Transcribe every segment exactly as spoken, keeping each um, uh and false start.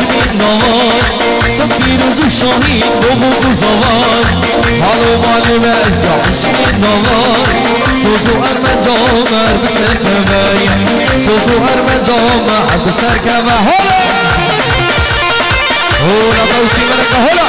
شمین نوار صد پیروز و شاهین بابا گزاوار حالو مالی وزا شمین نوار سوزو ارمنجام هر بسر کمه سوزو ارمنجام هر بسر کمه هولا هولا قوسی ملکه هولا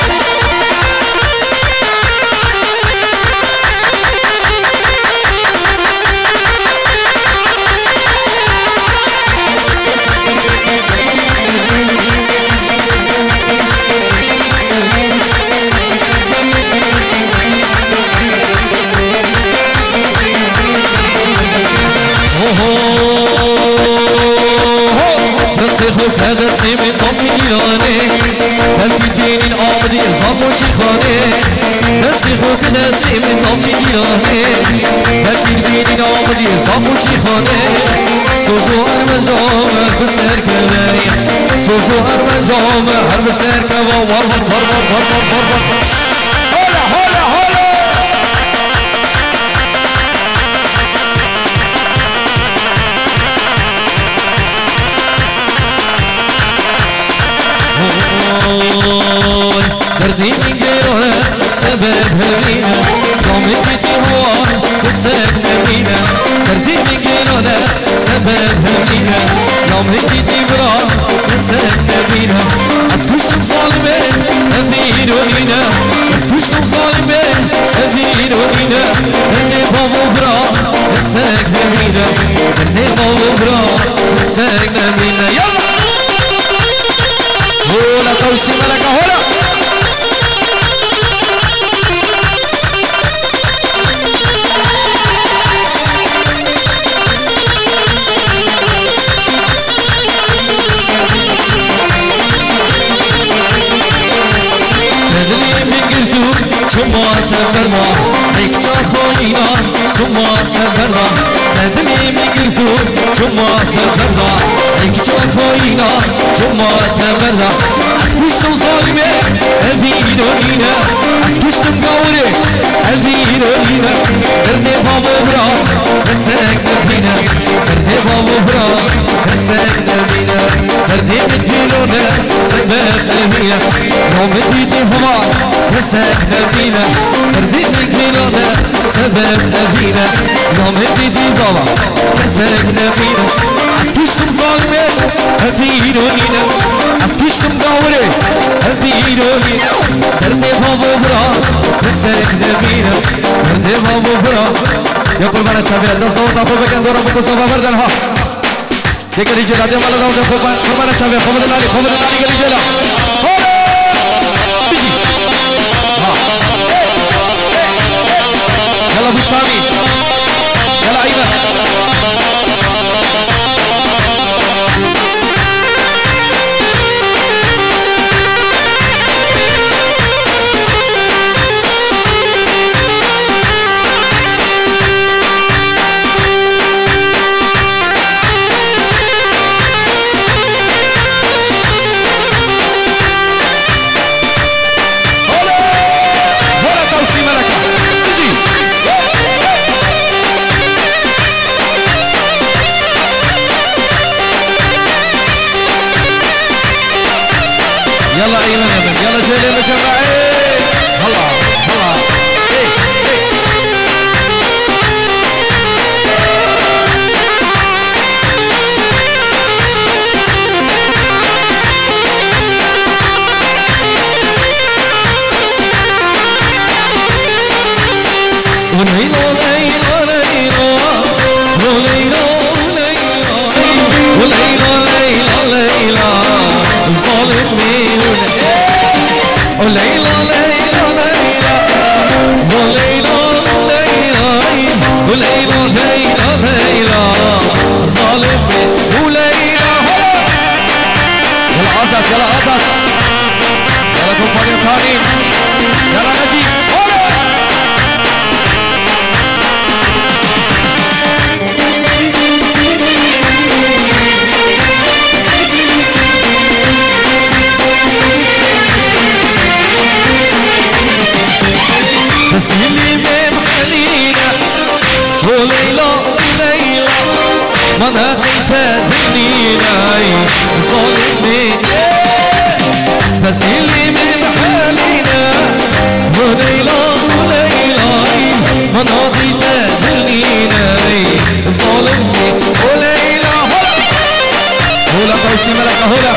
هذا سيمي طمي جيراني هالفي بين الأمر يزعم وشيخاني نسيخوك هذا سيمي طمي جيراني هالفي بين الأمر يزعم وشيخاني سوزو أرمن جامع بسر كلاي سوزو أرمن جامع هر بسر كوا ورور ورور ورور ورور هولا هولا هولا درديني غيره سبب هرينا يوم جيتي هوار بسك نبينا درديني غيره سبب هرينا يوم جيتي برا بسك نبينا اسكوشتم ظالمين أذيرونينا اسكوشتم ظالمين أذيرونينا هني بابو برا بسك نبينا هني بابو برا بسك نبينا يلا هولا قوسي ملكة هولا شما تبرنا ایک خوینا شما تبرنا ندمی میگردو شما تبرنا ایک خوینا شما تبرنا از کشتم ظالمه الویرونینا از کشتم گوره الویرونینا درد بابو برا رسک نبینا درد بابو برا رسک نبینا درد دلونه سبب نبینا يوم دیدی هوا رسک نبینا دردی دلونه سبب نبینا يوم دیدی زوا رسک نبینا از کشتم ظالمه الویرونینا از کشتم گوره الویرونینا درد بابو برا رسک نبینا درد بابو برا يا قربان الشباب دست دوت أخو بكن دورا بكو صفا بردن ها ديك الرجال دي مالا دوت أخو قربان الشباب خمد الناري خمد الناري الرجال يلا ابو سامي يلا ايمن يلا ايمن يلا جيل يلا جماعه هلا هلا ايه ايه وليلو ليلو ليلو وليلو ليلو وليلو ليلو ليلو ظالم مين وليلى ليلى ليلى وليلى ليلى وليلى ليلى ليلى ظالم مين وليلى يلا عزت يلا عزت يلا كومبانيا ثاني يلا نجيب تسلمي من خلينا وليلى ليلى ما نقيت دنينا ظالمين فسيلي من حالينا وليلى وليلى مناضي تهنينا ظالمني وليلى هلا هلا قوسي ملكة هلا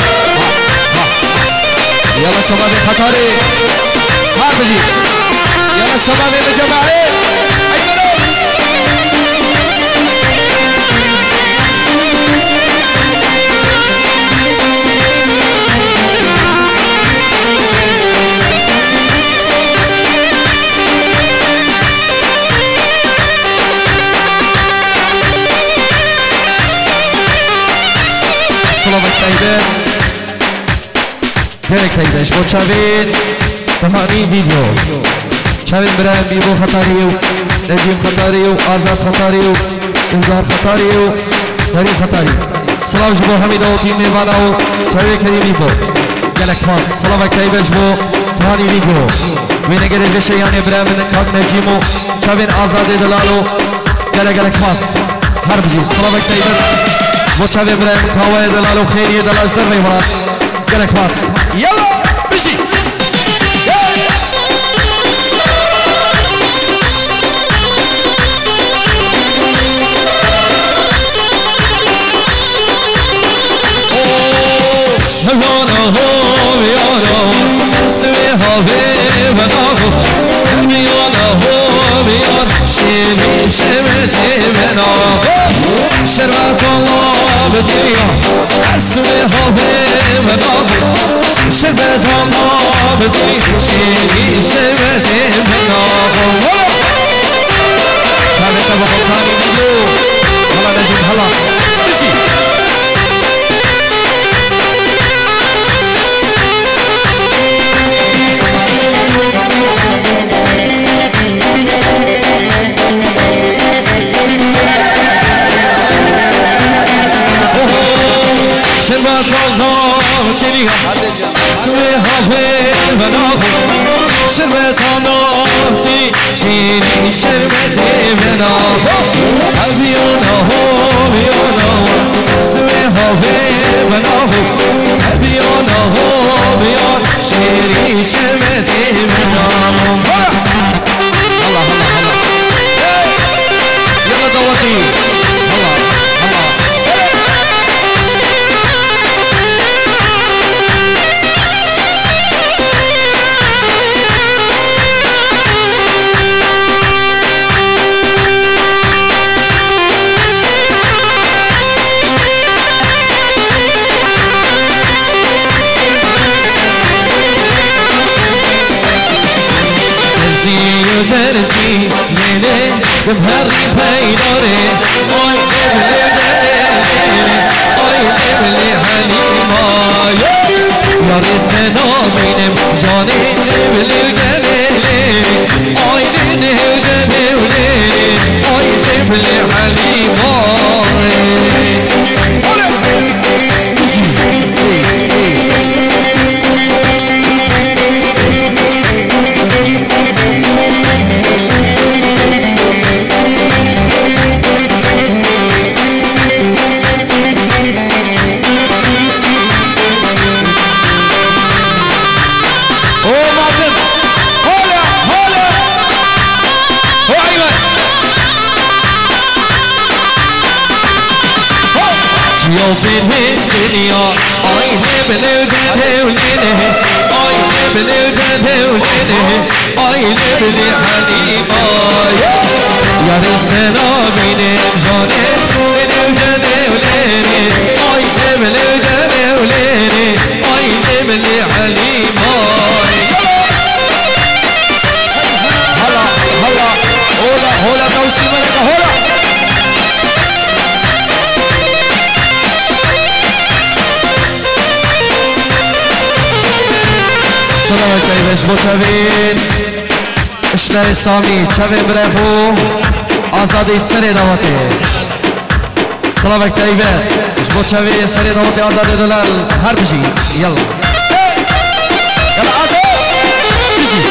يلا شباب خطاري ها بجي يلا شباب الجماعة سلامت تایدن گرک تایدنش با چاوین تمانی ویدیو چاوین برای بیبو خطاریو نجیم خطاریو آزاد خطاریو انزار خطاریو داریم خطاری سلام جبو حمید و تیم میواناو چاوین کریمی بو گلکس ماس سلامت تایدنش بو تمانی ویدیو وینه گره بشه یعنی برای من کاک نجیمو چاوین آزاد دلالو گلک گلکس ماس هر بجی سلامت تایدن وچه ابراهیم کاوه دلال و خیری دلاش در میوان گلکس باس یلا بشی هوانا هو بیانا سوی هاوی و ناغو بیانا هو بیان شیمی شمتی و ناغو شربت الله بدنیا اسوی هاوی و ناغو شربت الله بدنیا شیمی شمتی و ناغو هلا تبا خلقانی دیو هلا نجیم هلا بشی شربت الله بدنیا اسوی هاوی و ناغو شربت الله بدنیا شیمی شربتی و ناغو بیانا هو بیانا سوی هاوی و ناغو بیانا هو بیان شیری شربتی و ناغو هلا هلا هلا یلا دوتی هلا هلا درسی منه بمهری پیداره آی قبل داره آی قبل حلیما یارست نامینم جانی قبل گله آی نه جنوله آی قبل حلیما الدنيا آي نبلو دولينه آي نبلو دولينه آي نبلي حليما يا رسنا بينم جاني نبلو دولينه آي نبلو دولينه آي نبلي حليما هلا هلا هلا هلا توسي ملكة هلا سلام علیکم با چوین اشنای سامی چوین برهو آزادی سر دواته سلام علیکم با چوین سر دواته آزادی دلال هر بشی یلا یلا آزاد بشی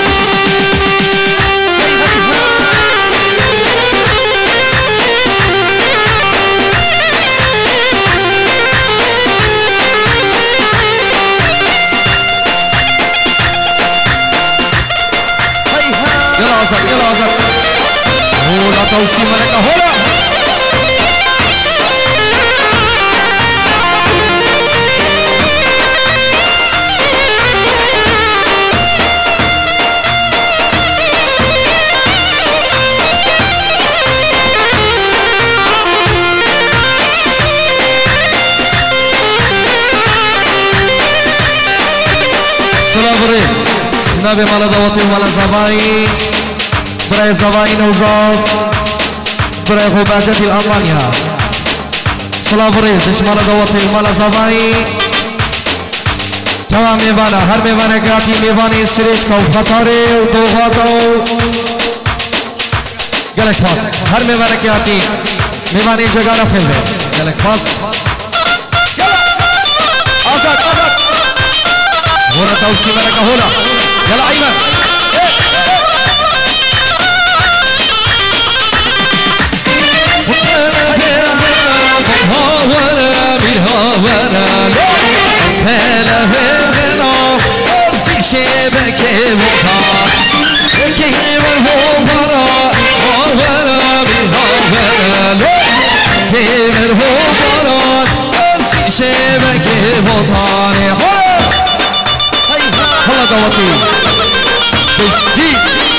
توصي ملكة هلا جناب مالا دواتي ومالا زباين برای زباين وزاد برای خوباجتي الألمانيا سلام بريز اش مالا دواتي ومالا زباين تمام ميوانا هر ميوانا قاتي ميواني سريج كو خطاري ودوغاتو گلکس پاس هر ميوانا قاتي ميواني جگانا فيلم گلکس پاس آزاد آزاد هنا توسي ملكة هنا يلا ايمن هلا دواتي بشتي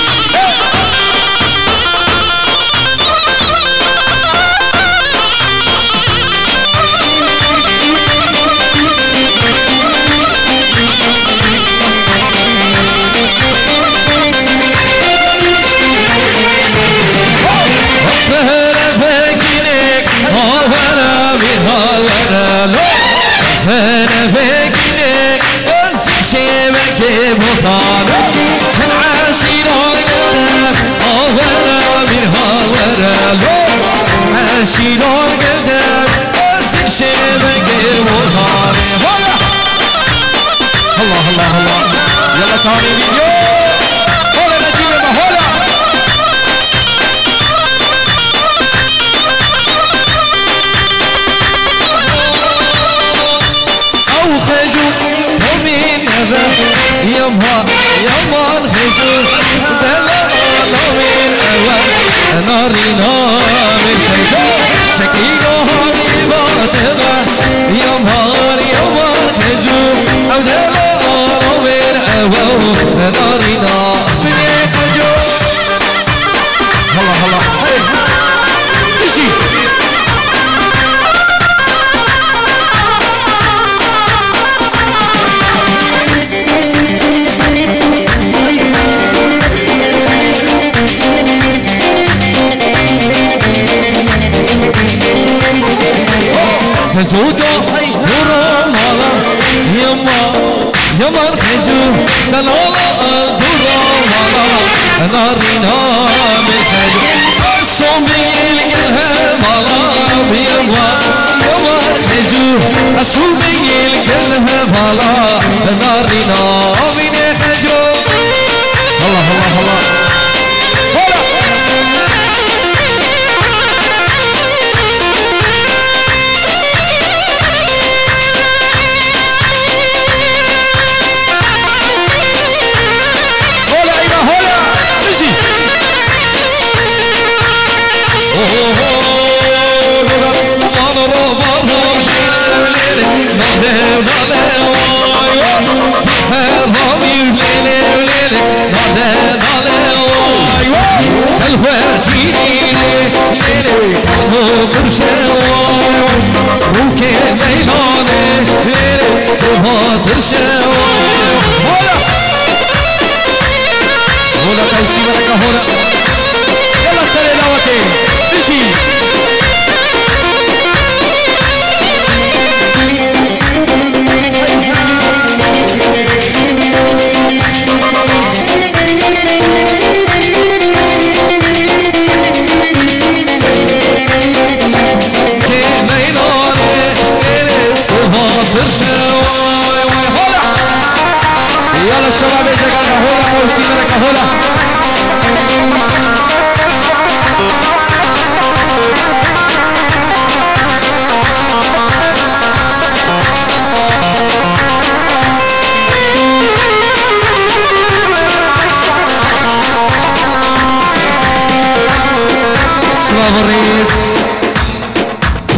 شيلون قدام أنسي شيبك وطاري هلا الله الله الله يلا تاني فيديو هلا نجيب هلا أو خجو ومين هذا يمها يمها خجو دلا ومين أول ناري ناري شكيلو حبيباتنا يا مهار يا مهار هجو عود الله وين أبو نارينا من هجو هلا هلا مشي خجوجو هورو مالا يما يما خجو دلولا هورو مالا نارينا بخجو الصومي القلها مالا يما يما خجو الصومي القلها مالا نارينا من خجو الله الله الله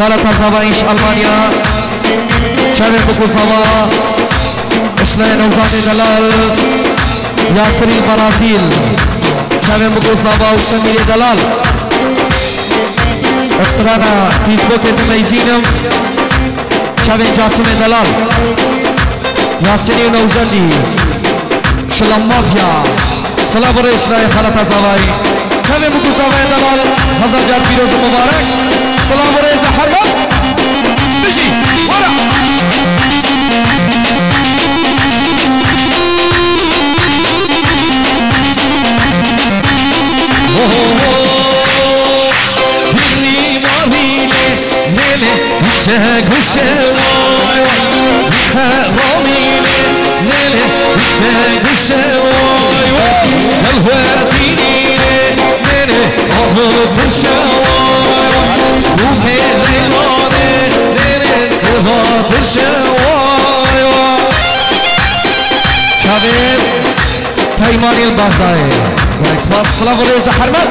خالة زوايش ألمانيا شابه بكو زوا اشنا نوزاد دلال ياسري برازيل شابه بكو زوا وسمير دلال استرانا فيسبوك تميزينم شابه جاسم دلال ياسري نوزادي شلم مافيا سلام ورشنا خالة زواي شابه بكو زوا دلال هزار جان بيروز مبارك سلام ورشنا حرمت بشي ورا Shag shag oy Romile lele shag shag oy Kalwatini lele oh bershawoy Ruhe leilone lele sihat bershawoy Shabir Paymani al-Baghdai Wal-Expas Salamu Reza Harmat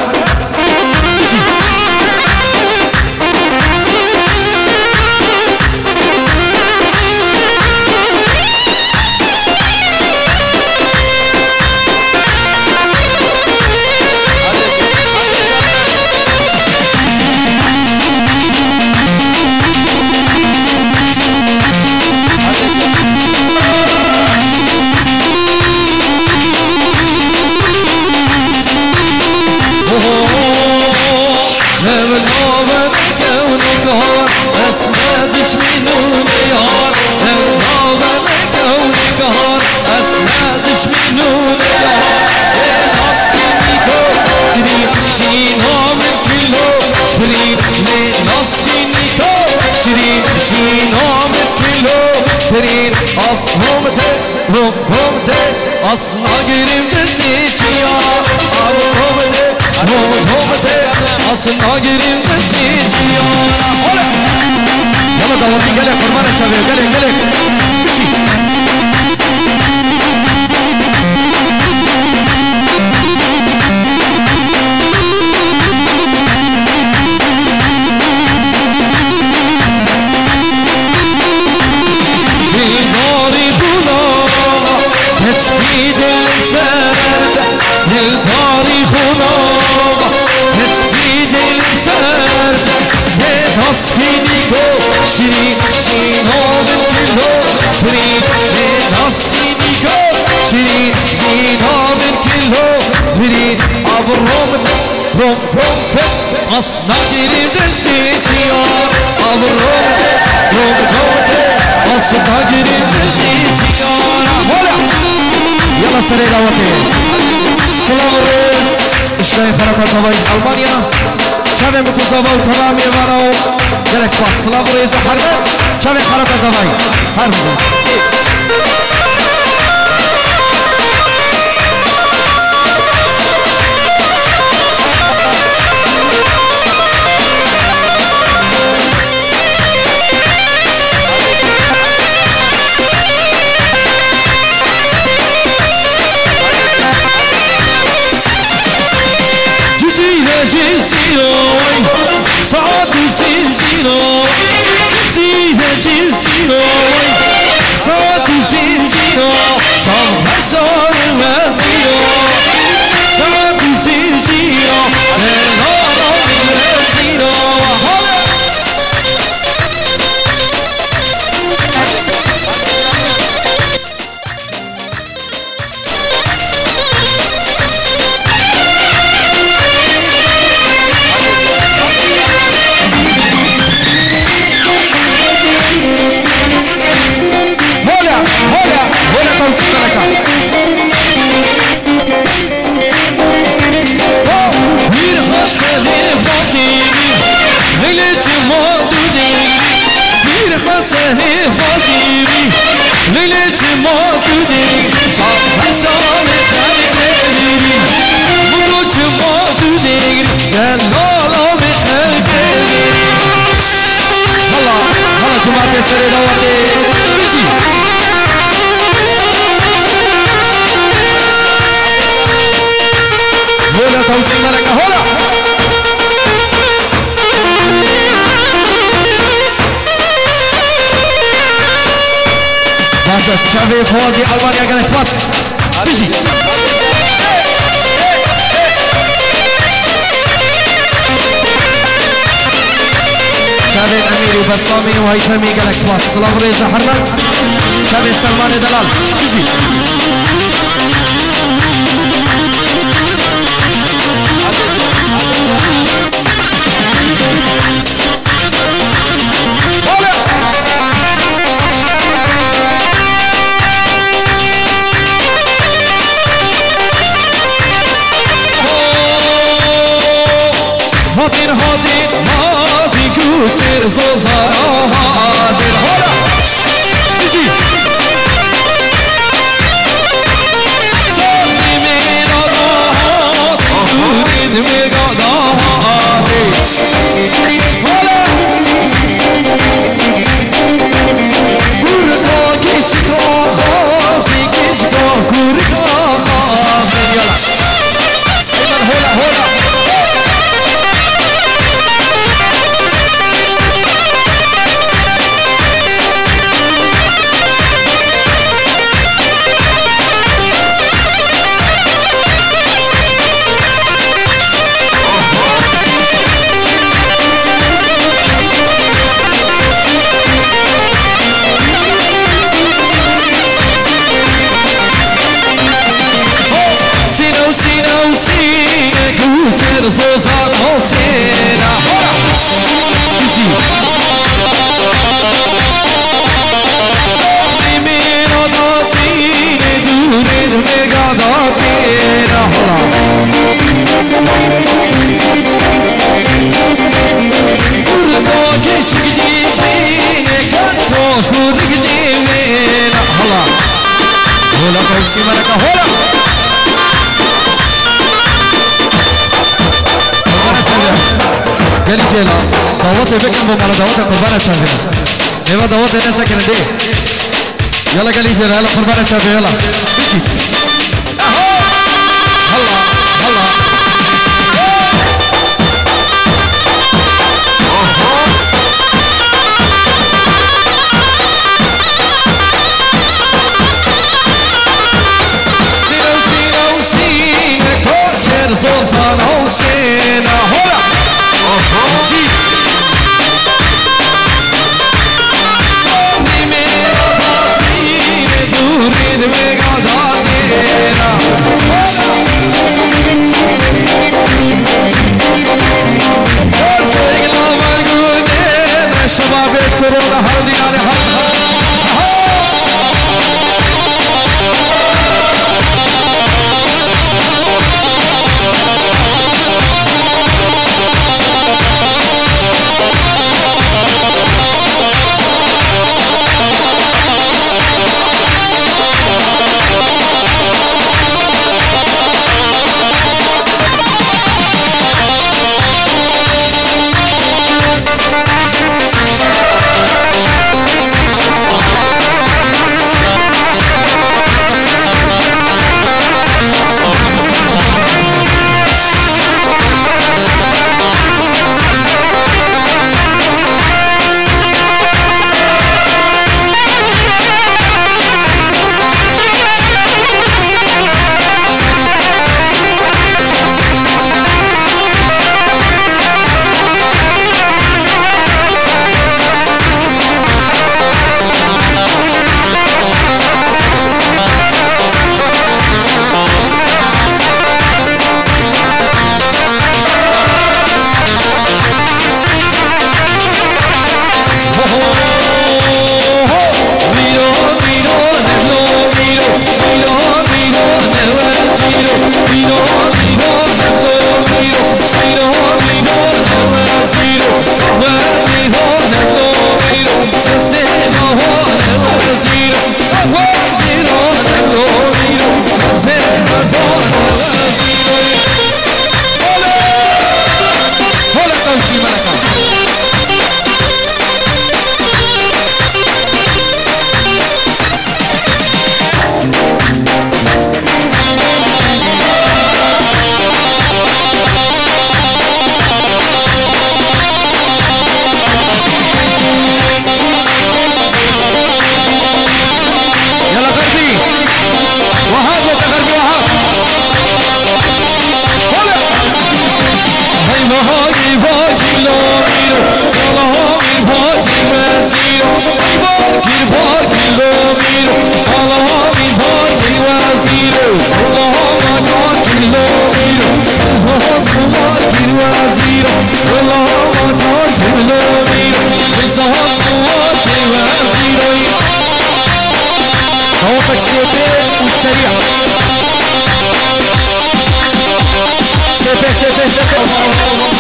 أصلا قريب دزيجيا أبومته أبومته أصلا قريب دزيجيا يلا دورتي قلق فرمان الشباب قلق قلق تجديد السرد للباري خنوب تجديد السرد لنصفيني جو شريك شينوب كله بريد لنصفيني جو شريك شينوب كله بريد أبو الروم روم روم فت أصنا قريب دزيجيا أبو الروم روم روم أصنا قريب دزيجيا يلا سريع دعوتي سلام الرئيس اشتاي خلطة زواج ألمانيا شابه متزاوى وتمام يمانو جلس باس سلام الرئيس حرمت شابه خلطة زواج حرمت صعد زنجيرو جزيها جزيرو صعد زنجيرو جام حشار وزيرو صعد زنجيرو لنارا وزيرو Hola, hola, hola, pausa para acá. شافي فوزي ألمانيا جالس باس بيجي شافي الأميري بسامي وهيثمي جالس باس سلام ريزا حرمت شافي سلمان دلال بيجي هادين هادين هادي كوتر زوزارا هادين هلا بيجي صدي من الراحات تريد مقاداتي هلا كورتا كيشكا خافي كيشكا كورتا خافي يلا هلا هلا زوزات حسينا بيجي صلي من ضاطين دورين مقاداتينا هلا كردوك جديدين كدوك كردين هلا هلا كيسي ملكة هلا قالي جيلا دعوتي بكم بمالا دعوتي قربانة شافينا ايوه دعوتي ناسا كندي يلا قالي جيلا يلا قربانة شافينا يلا بيشي هلا هلا سينو سينو سينو كوتشر زوزان حسينا هلا جي صلي من ضاطين دورين مقاداتينا أزبق لما القودين الشباب يذكرون هردي يعني هرد صوتك سيبي والسريع سيبي سيبي سيبي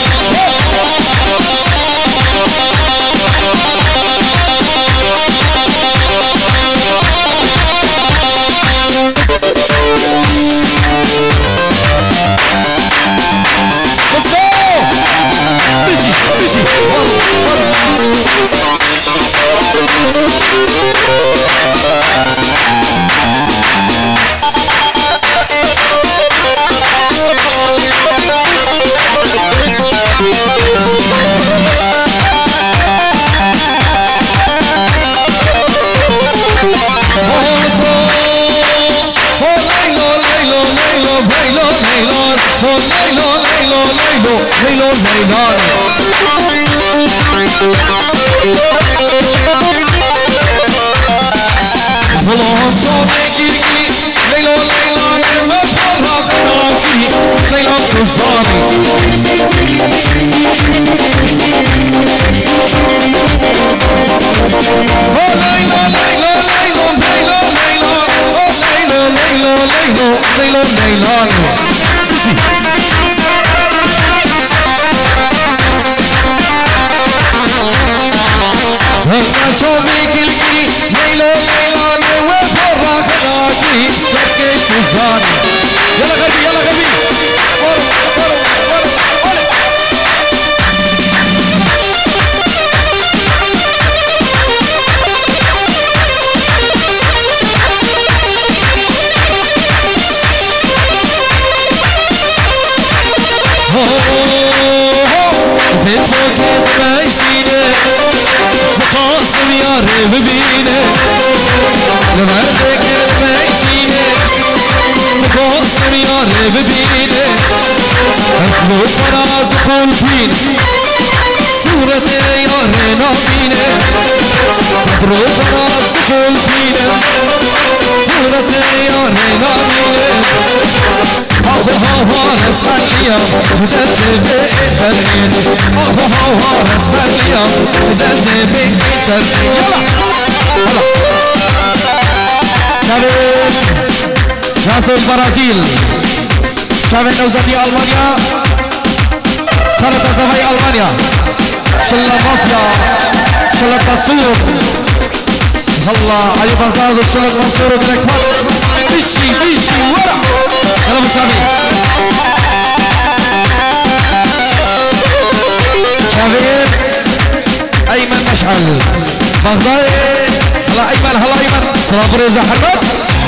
البرازيل شافي نوزتي ألمانيا ثلاثة زفاي ألمانيا شلة مافيا شلة تصور الله علي بغداد وشلة منصور وبالإكسبات بيشي بيشي ورا يلا مسامي شافي أيمن مشعل بغداد هلا أيمن هلا أيمن صابر إذا حرب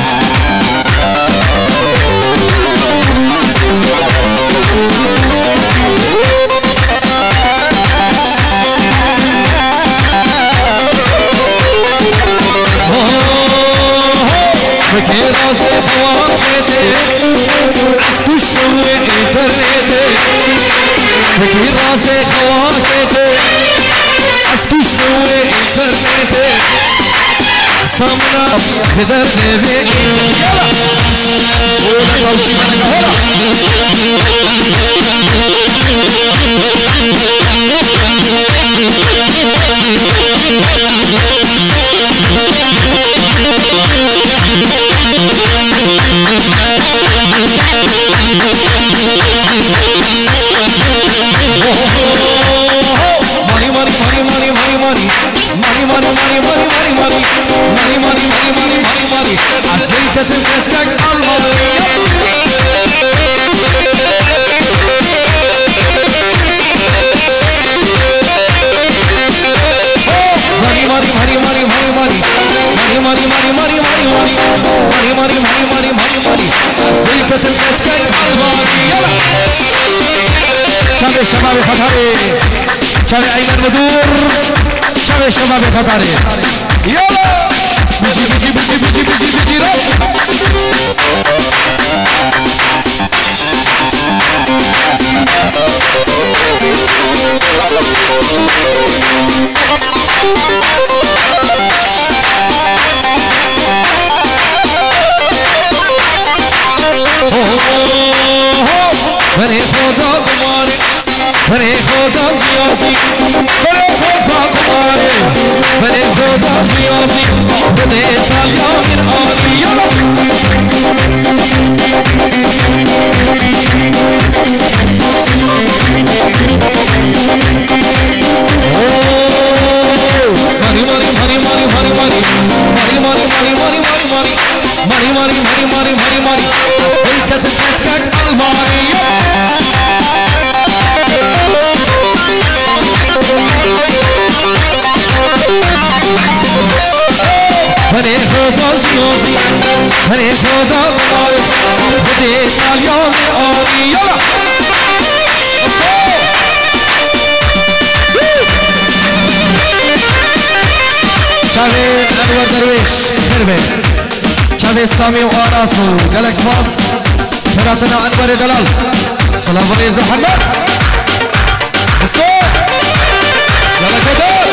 فكر راسي خواطري عسكوش سوي تريدي فكر راسي خواطري عسكوش سوي تريدي صمنا خدر نبي يلا ولا لوشي هلا money money money money money money money money money money money money money money money money money money عزيتة تفشكك الماضي money money money money money money money money money money money money money money money money money عزيتة تفشكك الماضي يلا شباب شباب خطري شباب أيمن مدور شباب شباب خطري يلا بيجي بيجي بيجي بيجي بيجي بيجي روح بني خدا قماري بني خدا جيازي بني خدا آلي بني خدا سياسي بني إيطاليا من آلي يلا ماري ماري ماري ماري ماري ماري ماري ماري ماري ماري ماري ماري ماري ماري ماري ماري هيك تتكتك الماري هني خدا سياسي هني خدا الماري بدي إيطاليا من آلي يلا شافي أنور درويش خربة شافي سامي وآراسو جالكس باص فراتنا أنور دلال سلام عليكم محمد مستو يلا كدر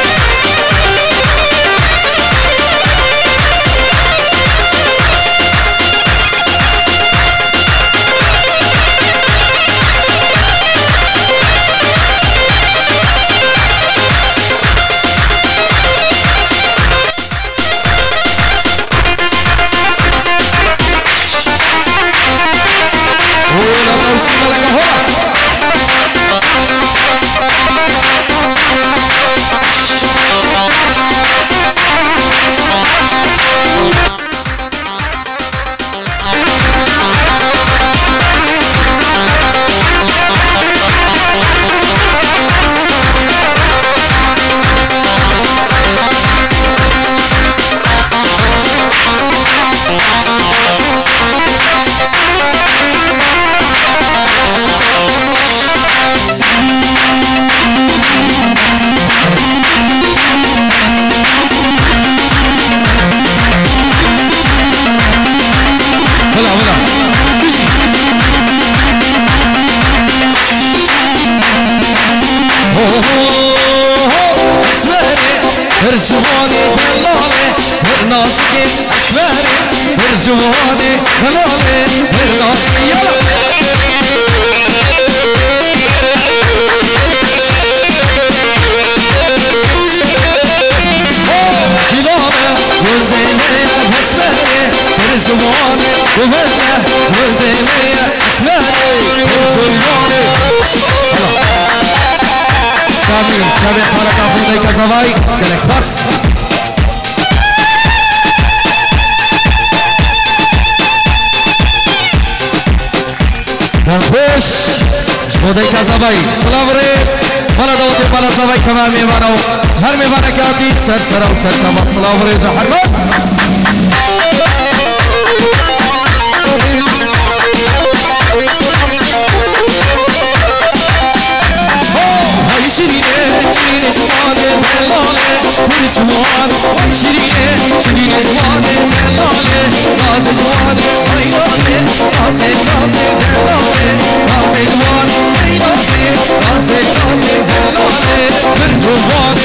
برجواني هلالي برناسكي اسماري برجواني هلالي برناسكي يلا جلالي ولديني اسماري برجواني وهلا ولديني اسماري برجواني سامي شابي حالك عفوني كزواي جالكس باس دنبوش شبودي كزواي سلام ريس مالا دوتي مالا زواي كمان ميوانو هر ميوانا كاتي سر سر سر شبا سلام ريس حرمت شيرينه شيرينه جوانه دلاله برجوانه شيرينه شيرينه جوانه دلاله ناز جوانه عينانه ناز ناز دلاله ناز جوانه عينانه ناز ناز دلاله برجوانه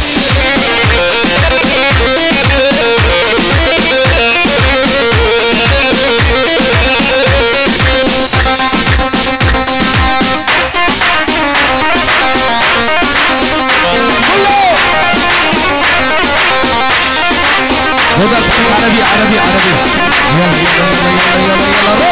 هذا عربي عربي عربي يلا يلا يلا يلا يلا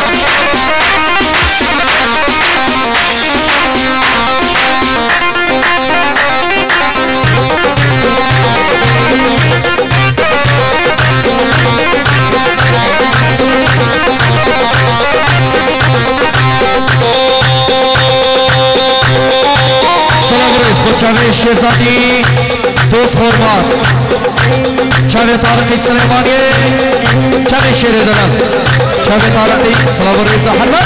سلام رئيس بچاوي شهزادی دوست حرمات چاوي طارقی سلیمانی چاوي شیر دلال چاوي طارقی سلام رئيس حرمات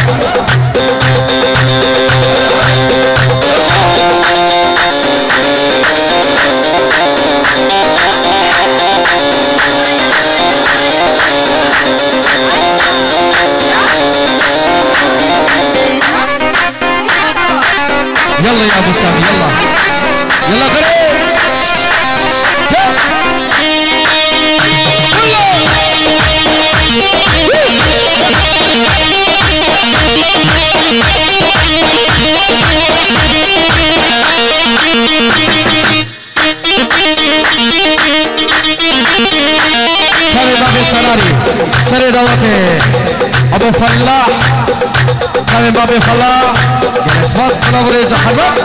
يلا يا ابو سامي يلا يلا غريب يلا سر دوته ابو فلاح كان باب فلاح جلس فصل وريز حمد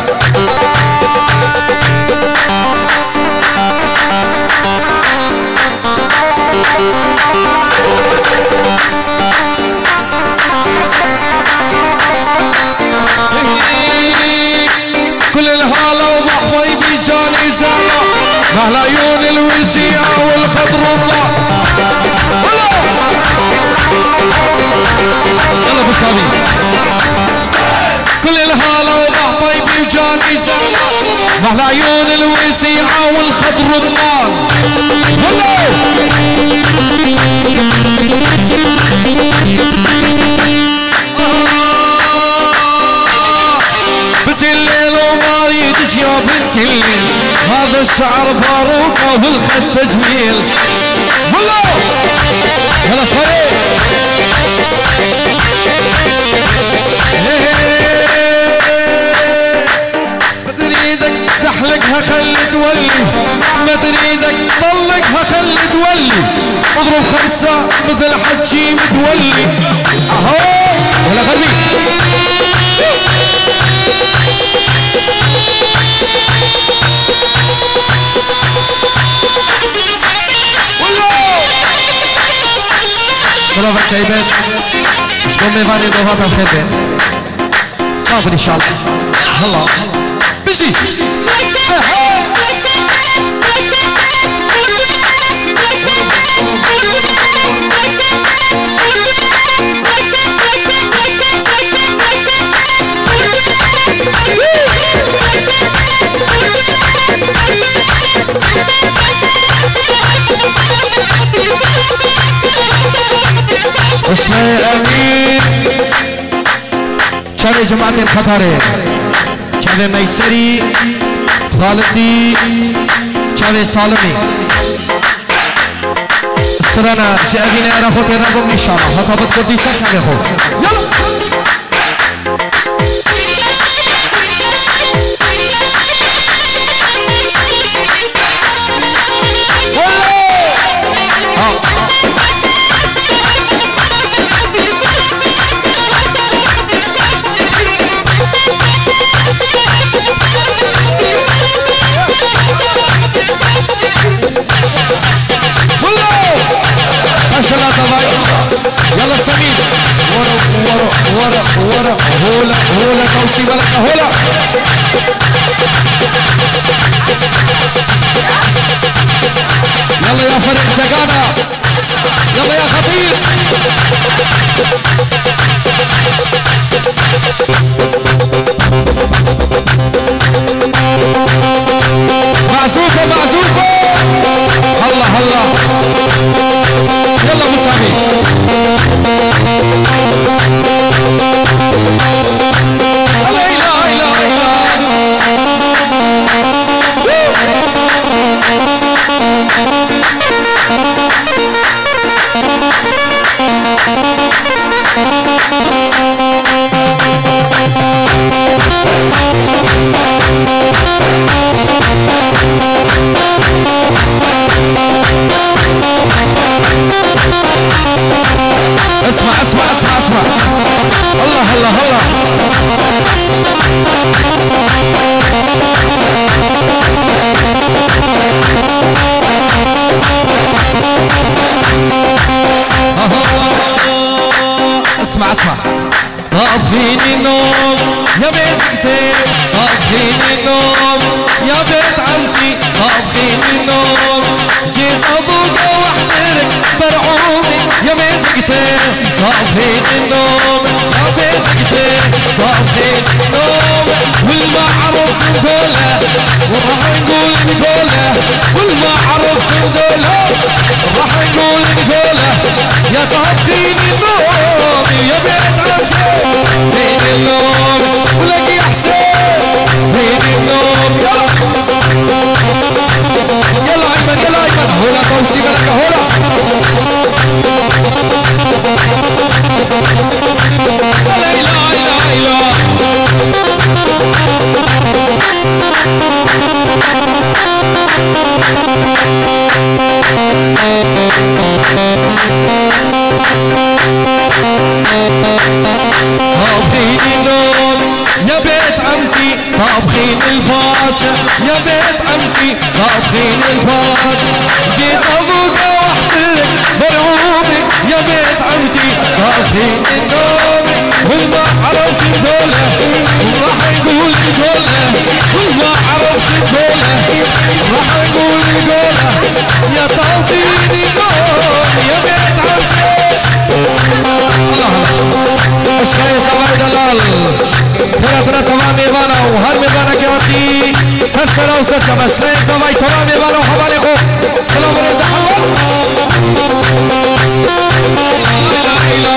كل الهالة وضحوي بيجاني زانا مع عيون الوزيع والخضر الله يلا ابو سامي كل الهالة وضحوي بيجاني زانا مع عيون الوزيع والخضر النار بنت الليل وما يدك يا بنت الليل هذا الشعر فاروق وبالخد تجميل والله هلا صحيح ما تريدك سحلقها خلي تولي ما تريدك طلقها خلي تولي اضرب خمسة مثل حجي متولي اهو هلا قلبي سلام الطيبات شكون ميغاني دوها بالخير صابر ان شاء الله الله بيجي اسمعي امين شباب جماعة الخطارين شباب ميسري خالدي شباب سالمي استرانا شابين يا رفوت يا رفوت ان شاء الله خطابت قديسة شباب خو يلا يلا سمير ورا ورا ورا ورا هولا هولا توصي بالك هولا يلا يا فريق جاكانا يلا يا خطير معزوفة معزوفة هلا هلا يلا ابو سامي لا اله الا اسمع اسمع اسمع اسمع الله الله الله اسمع اسمع طفيني النوم يا بيت كتير طفيني النوم يا بيت عمتي طفيني النوم جيت ابوك واحترك فرعوني يا بيت كتير طفيني النوم يا بيت كتير طفيني النوم والما عرفت نقوله وراح نقول نقوله والما عرفت نقوله راح نقول نقوله يا طفيني النوم يا بيت عمتي طفيني النوم ولك يا حسين طفيني النوم يلا ايمن يلا ايمن هولا توصي بالك هولا لا اله الا الله طابخين النوم يا بيت عمتي طابخين الفاكهة يا بيت عمتي طابخين الفاكهة جيت ابوك واحضرك مرعوبك يا بيت عمتي طابخين النوم وما عرفت الدولة راح يقول الدولة وما عرفت الدولة راح يقول الدولة يا طابخين النوم يا بيت عمتي. ايش خايف سواد دلال ترى ترى تمام يبانا وهر يبانا كيوتي سلسلة وسلسلة بس خايف سواد تمام يبانا وحواليكم سلام عليكم لا اله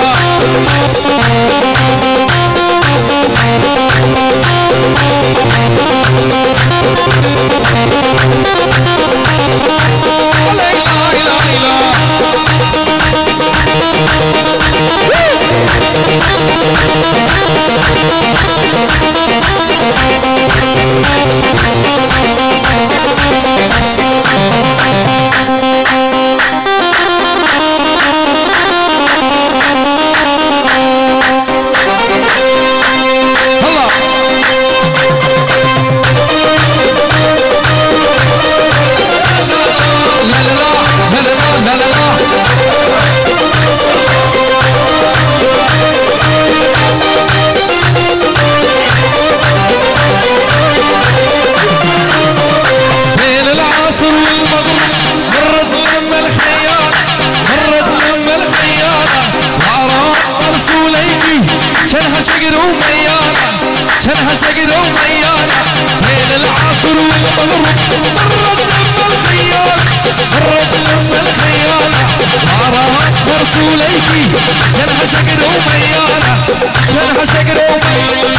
شنها سقد وميانة بين العصر والمغرب مرت لما الخيانة مرت لما الخيانة وراها مرسوليكي شنها سقد وميانة شنها سقد وميانة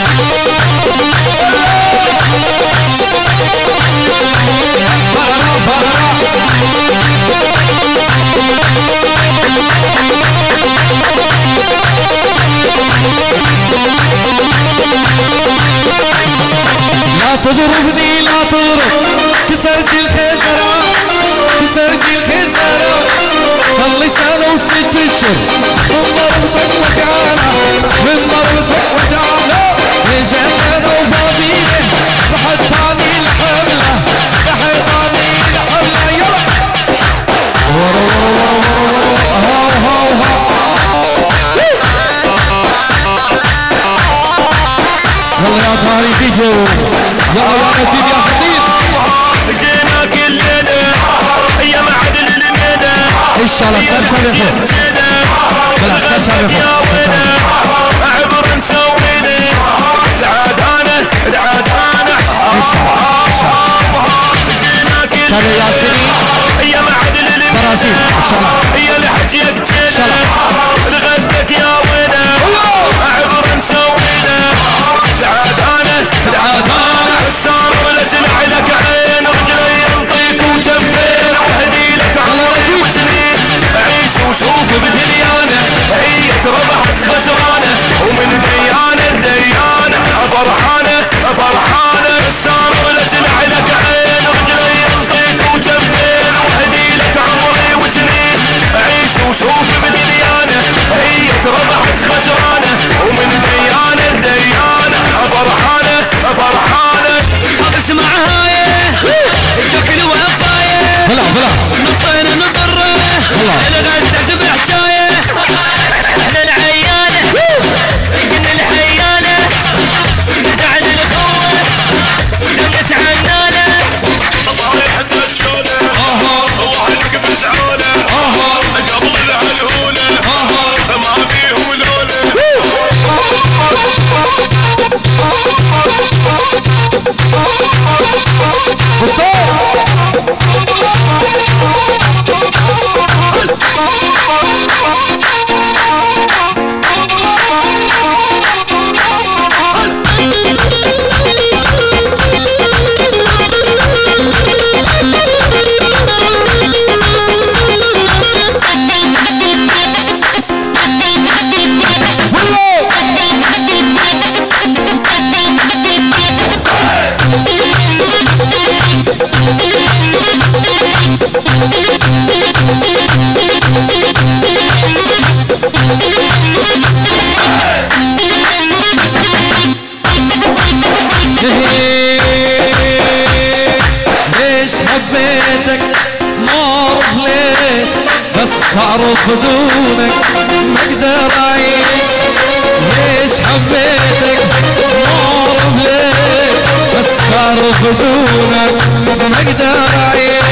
لا تضربني لا تضرب كسرت الخزرة كسرت الخزرة صار لي سنة وست اشهر من ضربتك وجعانة من ضربتك وجعانة من جنة وفضيلة لحطاني الحملة لحطاني الحملة يلا هاو هاو هاو يلا يا طاري فيديو يا يا نجيب يا خطيب جينا كل ليلة يا معدن الميدة ان شاء الله سلسة بخير بلا سلسة بخير اعبر نسويني سعادانة سعادانة ان شاء الله ان شاء الله جينا كل شاء الله ياسيني يا معدن الميدة برازيل ان شاء الله يا لحجيك ان شاء الله لغدك يا وينه اعبر نسويني سعادانة سعادانة السار ولا سمع لك عين رجلي ينطيك وجنبين وهدي لك عمري وسنين عيش وشوف بدنيانة هي ربحت خسرانة ومن ديانة لديانة فرحانة فرحانة السار ولا سمع لك عين رجلي ينطيك وجنبين وهدي لك عمري وسنين عيش وشوف بدنيانة هي ربحت خسرانة ومن ديانة لديانة فرحانة فرحانة طب اسمع هاي شكل وفاية بلا بلا نصين نضره الغدك بحجاية بدونك ما اقدر اعيش ليش حبيتك ما اعرف ليه بس صار بدونك ما اقدر اعيش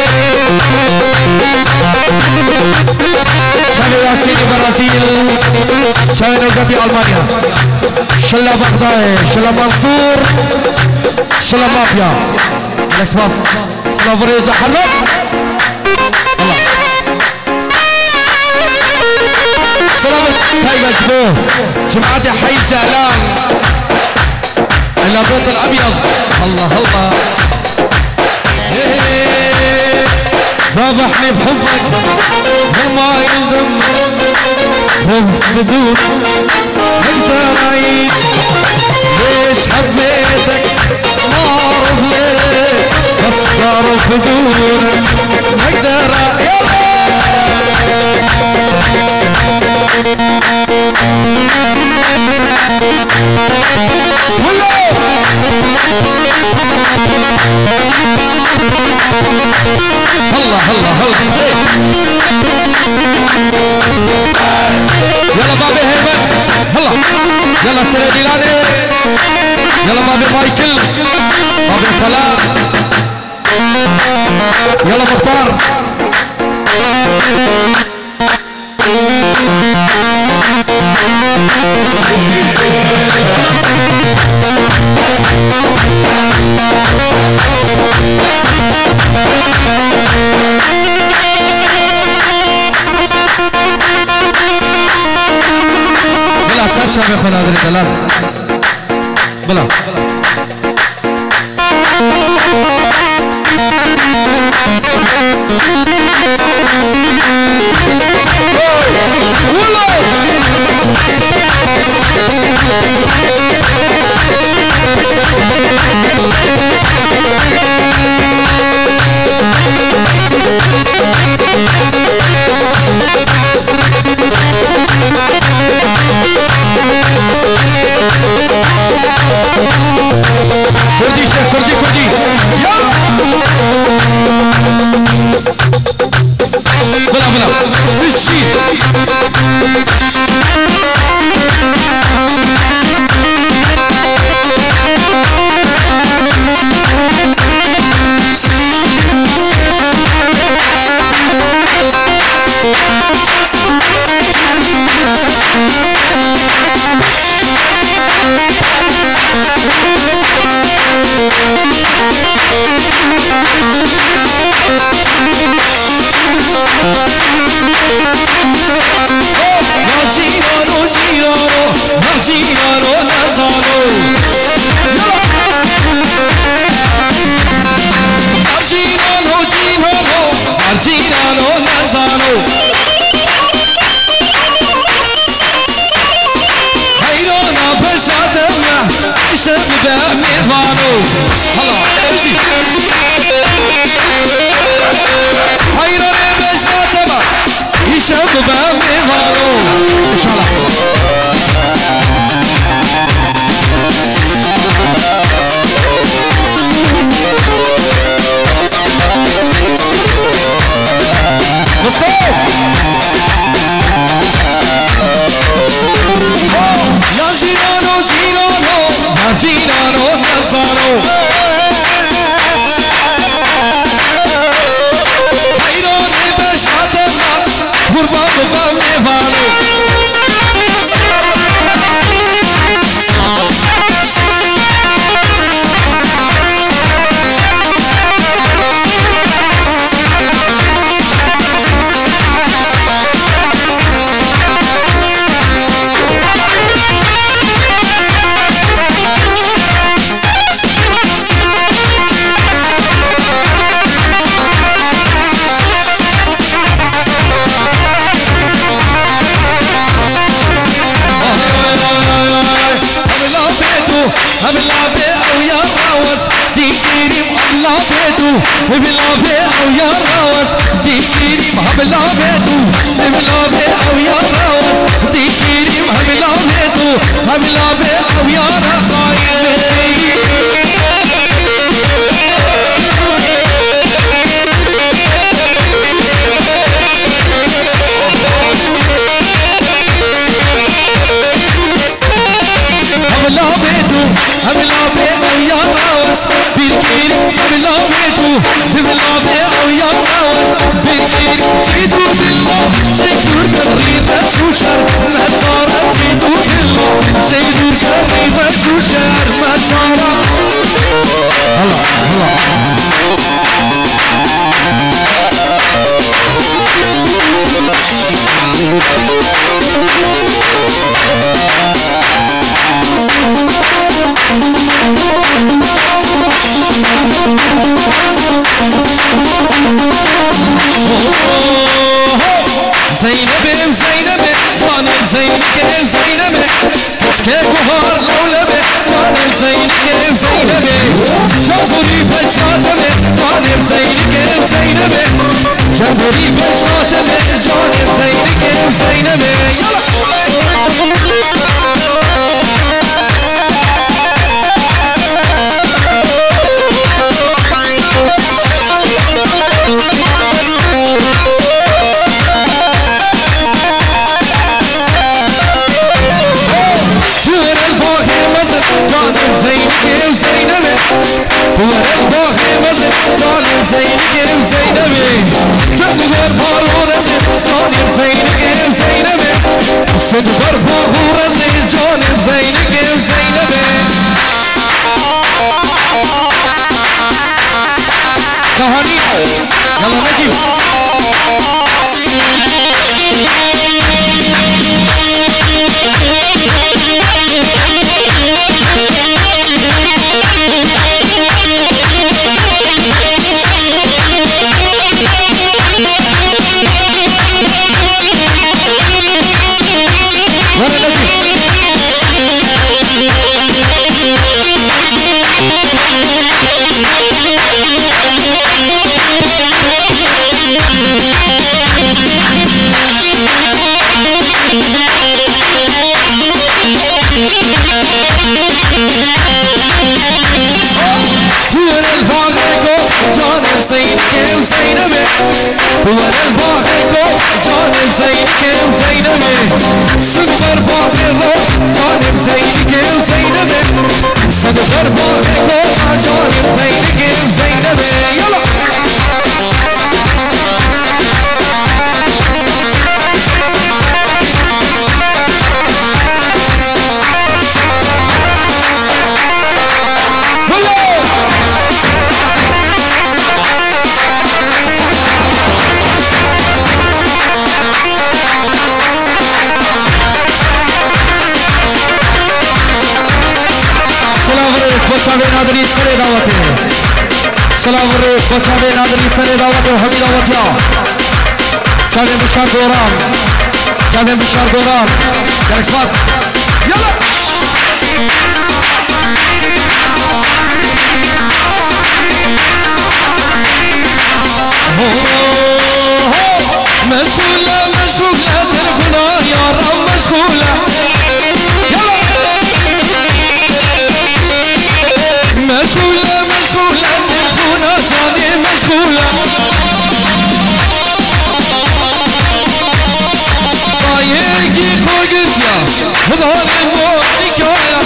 شالو ياسين برازيل شالو نوزاتي المانيا شلا بغداد شلا منصور شلا مافيا الاكسباس شلا فريزة حرب الله سلامة تايجر جبوه جماعتي حي زعلان الابيض الابيض الله الله ذبحني بحبك وما يلزم حب بدون اقدر اعيش ليش حبيتك ما اعرف ليه بس صار بدونك ما اقدر الله الله الله يلا بابي هيبت هلا يلا سيدي لاني يلا بابي مايكل بابي صلاح يلا مختار بلا سب شب خدا داری دلال بلا كردي شيخ كردي كردي بلا بلا بالشيء بلابه او يا راوس ديكيري ما بلابه تو بلابه او يا راوس ديكيري ما بلابه تو بلابه او يا راوس هملا بي او يا راوس بيركير هملا بيتو هملا بي او يا راوس بيركير جيتو دلو سيدور كرير شوشر مسارة جيتو دلو سيدور كرير شوشر مسارة هلا هلا زينب زينب جانم زينب زينب كشكي بهار لولب جانم زينب زينب جبري بشاتم جانم زينب زينب جبري بشاتم جانم زينب زينب هو الباخي مزن جانم زينب زينب جبر بارون زين جانم زينب زينب صدر بارون زين جانم زينب زينب كهاني يلا نجيب هو الباقي جانب زينك وزينبي صدر باقي جانب زينك وزينبي صدر باقي جانب زينك وزينبي يلا بچاوے نادری سرے دعوتے سلام الرئیس بچاوے نادری سرے دعوتے حمی دعوتیا چاوے بشار دوران چاوے بشار دوران جلک سواس یلا مشغولة مشغولة تلفنا يا رب مشغولة مشغولة مشغولة تلفونا جاني مشغولة طايقي خوقت يا هذول المونيكايا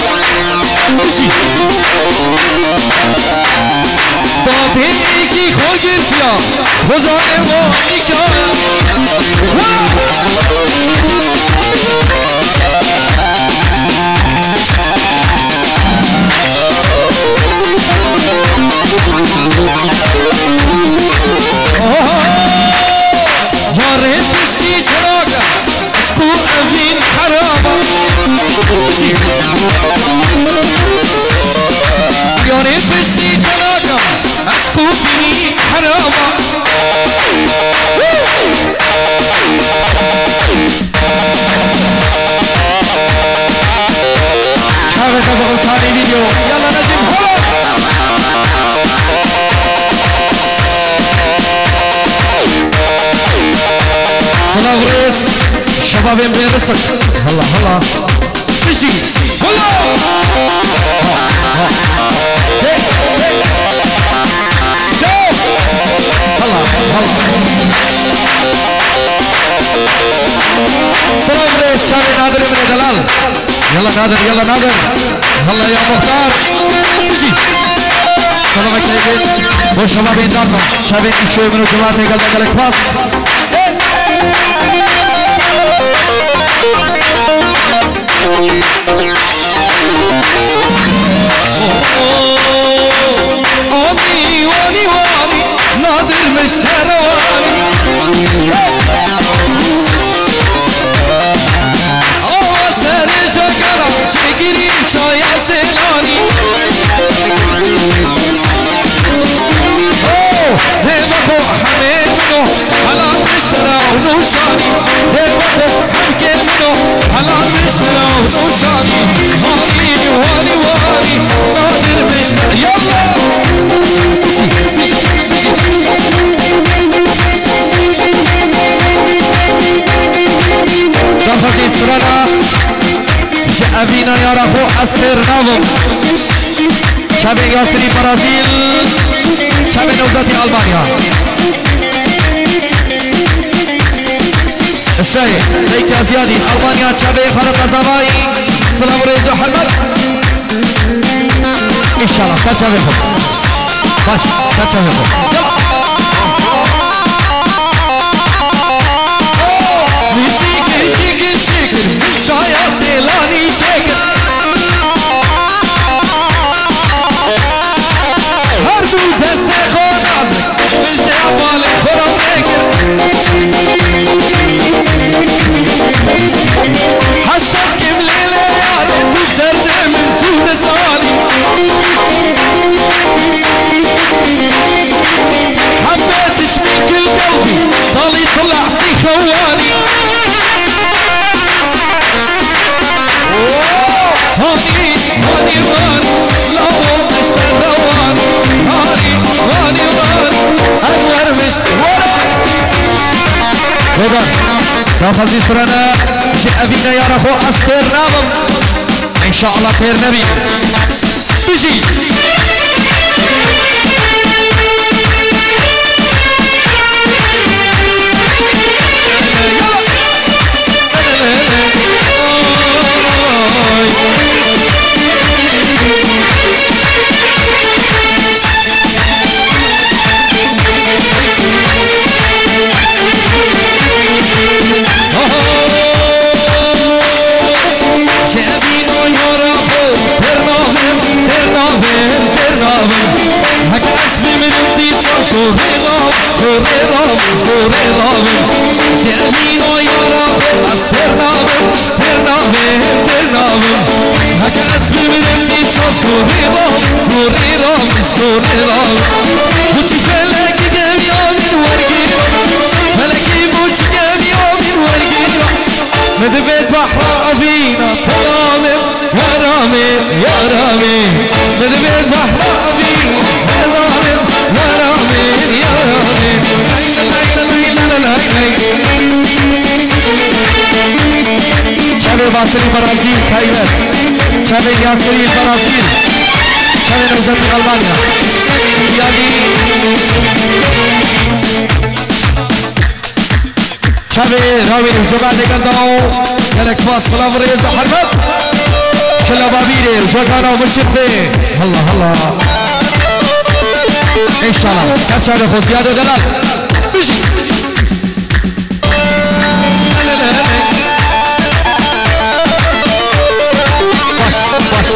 طايقي خوقت يا هذول المونيكايا جارت بشتي جراقة اشكو أبين حرامة جارت بشتي جراقة اشكو أبين حرامة شاهد أبغى ثاني فيديو يلا نجيب هلا سلام رئيس شباب بيرسك هلا هلا تجي هلا هلا هلا سلام رئيس شامل نادر من دلال يلا نادر يلا نادر هلا يا مختار اجي سلامك سيدي وش الله بيناتنا شابين شوي من الجماعة في قلبك الاكسباس اني واني واني نادر مشترى واني سر جگرم جگری شاید سیلانی اوه هیوکو همه منو حالا مشترا و نوشانی هیوکو همگه منو حالا مشترا و نوشانی هانی وانی وانی نادر مشترا یالا دفعه استرانا أبينا يا رفو أستر نافو شابه ياسري برازيل شابه نوزاتي ألمانيا الشيء ليك يا زيادي ألمانيا شابه خالد نزاوي سلام رئيس محمد إن شاء الله تشابهكم باش تشابهكم شيكر شيكر شيكر شايا سيلاني شيكر هر دو دست خود نازك مجد عبالي خورم نكر حشتك كم ليلة ياري تو سرد من جود سالي حبيتش من كل قلبي صالي طلعتي خواني هاني هاني واني لو اشتر دواني هاني هاني واني انور مش غدا تفاصيل سرنا شيء ابينا يا رخو استر نابم ان شاء الله خير نبي تجي مدبت بحر أبينا ترامم يا رامي يا رامي مدبت بحر أبينا ترامم يا رامي يا رامي شبه باسري برازيل كايبت شبه ياسري برازيل شبه نوزاتي ألمانيا يعني شبه راوي الجماعة قدموا الاكسباس خلاف رئيس حرمت شلا بابيري وجاكانا ومشفي الله الله ان شاء الله كان شعر خو زيادة دلال بيجي باش باش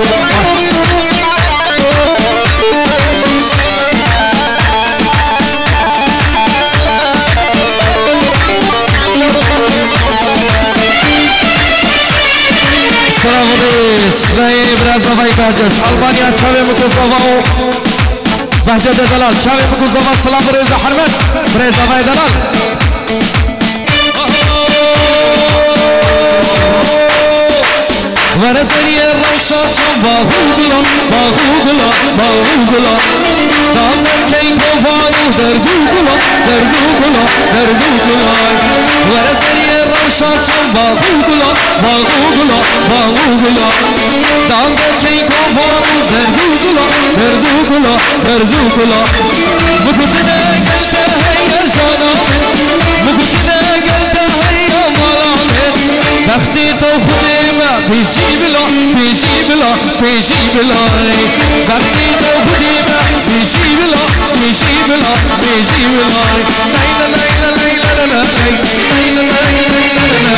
سلام رئيس نائب رازنوی بهجت ألمانيا چاوی مکوزاواو بهجت دلال چاوی مکوزاوا سلام رئيس حرمت رازنوی دلال ورزنی روشا چون باهوگلا باهوگلا باهوگلا دامر کی کوفانو در گوگلا در گوگلا در گوگلا ورزنی روشا چون باهوگلا باهوگلا باهوگلا دامر کی کوفانو در گوگلا در گوگلا در گوگلا مکوزنه گلته هی جانامه مکوزنه گلته هی مالامه وقتی تو خودی بيجيب له بيجيب له بيجيب له بقيت وخديمة بيجيب له بيجيب له بيجيب له ليلى ليلى ليلى ليلى ليلى ليلى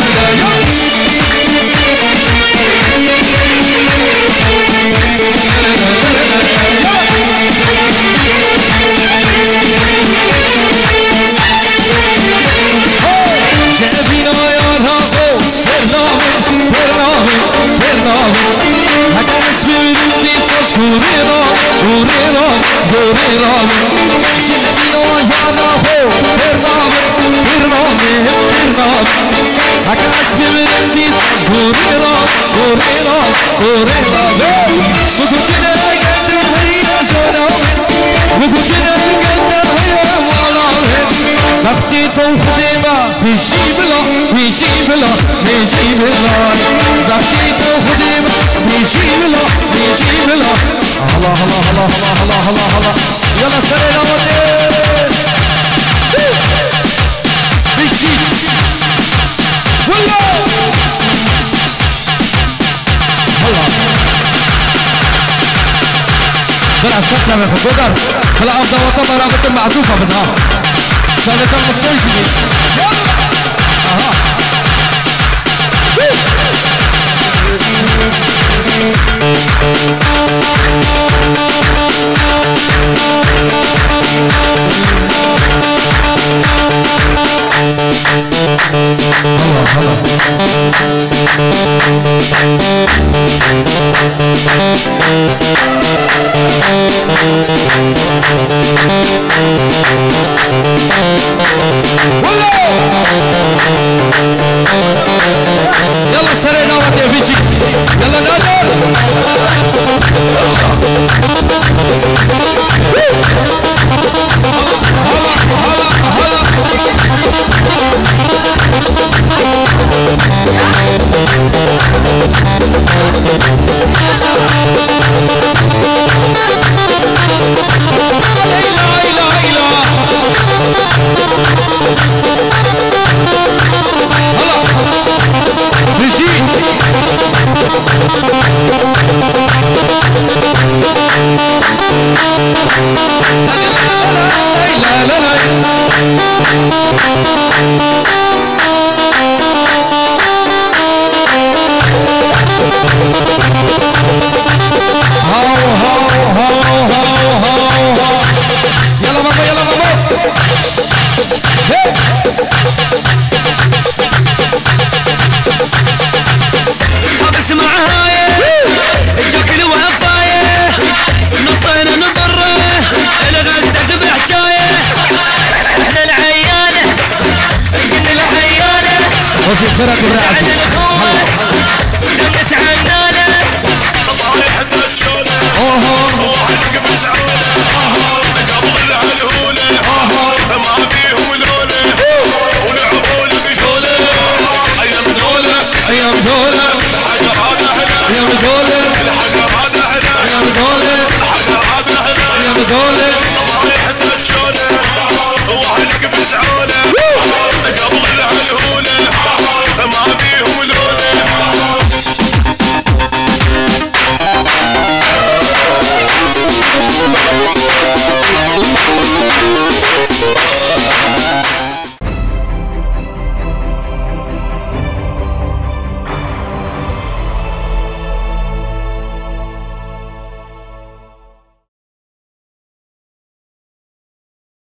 Gurira, gurira, gurira, Shelbino yana ho, Pername, Pername, Pername. Akas birbirimiz gurira, gurira, gurira. Bugüne geldi hayya canım, bugüne geldi hayya malam. Vakti tavhidime, bişibla, bişibla, bişibla. Vakti tavhidime, bişibla, bişibla. الله الله الله الله الله الله الله يلا سرينا ودين بيجي والله الله بلا سلسة من فوقر هلا أفضل وطبع رابط المعزوفة منها شغلة المستيشني يلا أها يلا سرينا وقت يا فيجي يلا نادر خيرك الرعد